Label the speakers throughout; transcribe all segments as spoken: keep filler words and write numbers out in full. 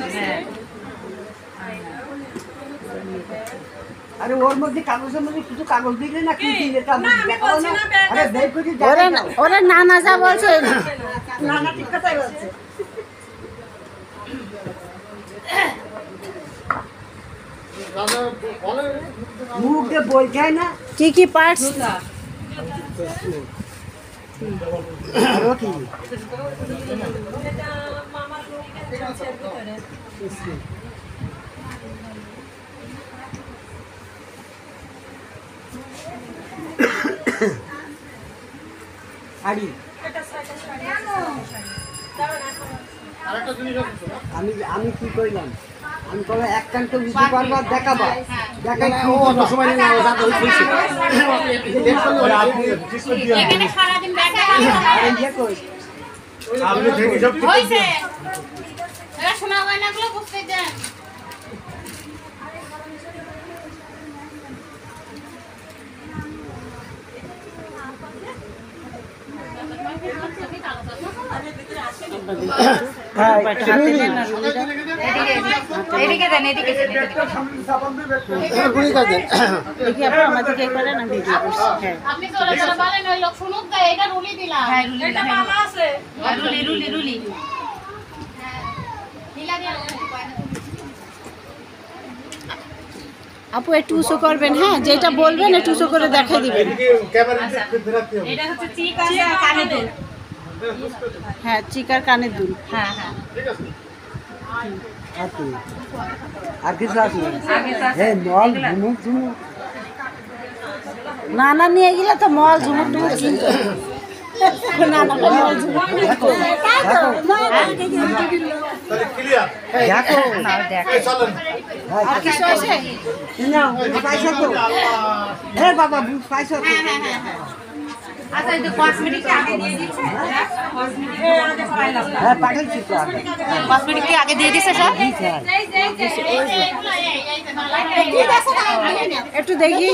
Speaker 1: আরে ওর মধ্যে কাগজের মধ্যে কিছু কাগজ দিলে না কি দিলে তা দেখাও না। আরে দেখ কই
Speaker 2: ওরে ওরে নানা যা বলছে
Speaker 1: নানা ঠিক কথাই বলছে। মুখ দিয়ে বই খায় না
Speaker 2: কি কি পার্টস
Speaker 1: শাড়ি আমি আমি কি করলাম আমি কবে এক কান তো বুঝতে পারবা দেখাবা দেখাই সময় নেই
Speaker 3: এখানে সারা দিন ব্যাটা
Speaker 1: আরে ইয়ে কই
Speaker 4: আপনি থেকে সব ঠিক
Speaker 3: হইছে এরা শোনা হয় না গুলো বুঝতে দেন এদিকে দেন এদিকে আপনি চলে চলে বলেন ওই লোক শুনুক দে এটা রুলি দিলাম হ্যাঁ রুলি এটা মামা আছে রুলি রুলি রুলি নীলা দিয়া
Speaker 2: আপু একটু উঁচু করবেন, হ্যাঁ যেটা বলবেন একটু উঁচু করে দেখাই দিবেন।
Speaker 3: এটা হচ্ছে চিকা কানের দুল,
Speaker 2: হ্যাঁ চিকার কানের দুল,
Speaker 3: হ্যাঁ হ্যাঁ
Speaker 1: আর কিছু আছে হ্যাঁ মল ঝুমুক ঝুমুক
Speaker 2: নানা নিয়ে গেলে তো মল ঝুমুক টুমুক কিনতো নানা মল ঝুমুক কিনতো
Speaker 1: দেখো
Speaker 2: আর কিছু আছে
Speaker 1: না পয়সা তো হ্যাঁ বাবা পয়সা তো
Speaker 3: আচ্ছা এই কসমেটিক আগে দিয়ে দিচ্ছে কসমেটিক
Speaker 1: হ্যাঁ পাঠাইছি তো আগে
Speaker 3: কসমেটিক কি আগে দিয়ে দিছে স্যার
Speaker 2: একটু দেখি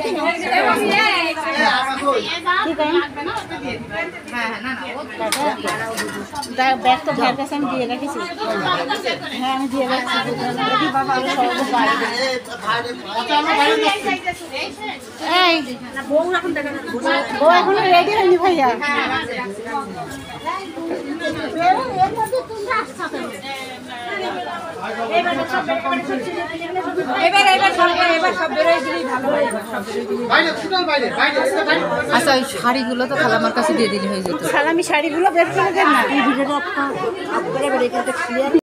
Speaker 2: ব্যাগ তো ভাইয়ের কাছে আমি দিয়ে রেখেছি, হ্যাঁ আমি দিয়ে রাখছি দেখি বাবা আমি সব এই বউ এখনো রেডি হয়নি ভাইয়া
Speaker 3: এবার এবার সব এবার সব বেরোয় দিলেই ভালো হয়। আচ্ছা ওই শাড়িগুলো তো খালা আমার কাছে দিয়ে দিলে হয়ে যেত।
Speaker 2: সালামি শাড়িগুলো বের করে দেন না।